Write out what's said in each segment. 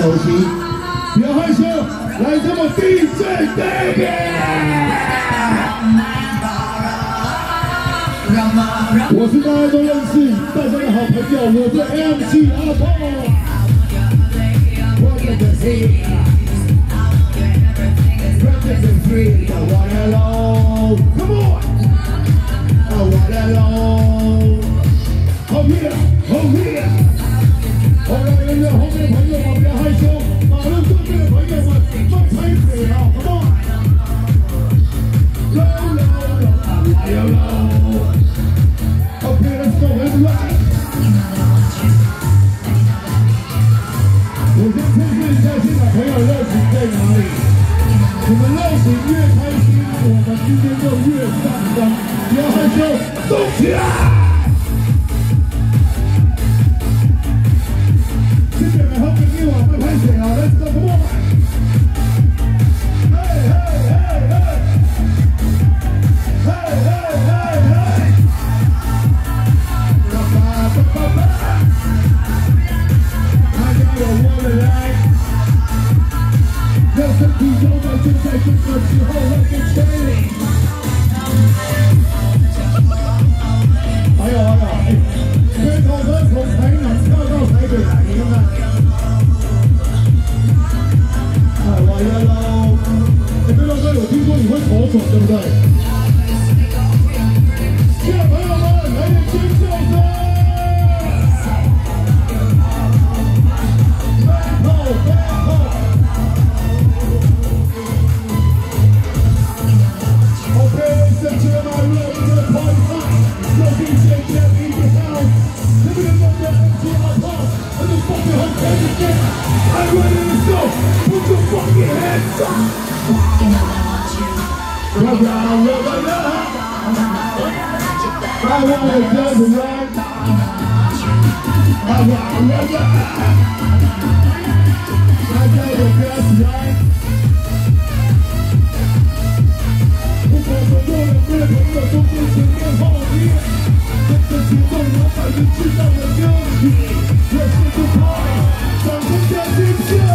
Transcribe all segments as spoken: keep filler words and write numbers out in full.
手机，不要害羞，来这么 D J David。我是大家都认识，大家的好朋友，我是 M C 阿炮。Welcome to here. Brothers and free, I want it all. Come on, I want it all. Oh yeah, oh yeah. 后来人家后面的朋友们不要害羞，马路对面的朋友们放开嘴啊，好不好 ？Low low low, low low. Okay, let's go, let's ride. 我先测试一下现场朋友热情在哪里。你们热情越开心，我们今天就越上张。不要害羞，动起来！这边来后面一碗会拍水啊 ，Let's go， come on！ 嘿嘿嘿嘿，嘿嘿嘿嘿，叭叭叭叭叭，大家有我的来。 让身体摇摆，就在这个时候让给吹。还有还有，哎，飞头车从台南跳到台北来，你看看。哎，完了喽！哎，飞头车有听说你会口爽，对不对？现在朋友们，来点尖叫声！飞头，飞头。 I'm ready to go. Put your fucking hands up. Rock, rock, rock, rock. I want to dance right. Rock, rock, rock, rock. I got to dance right. 不管走过两边的朋友，都是前面后面，跟着节奏摇摆着制造的歌曲，热血不怕。 掌声加尖叫！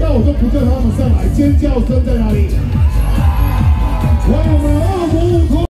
尖叫声在哪里？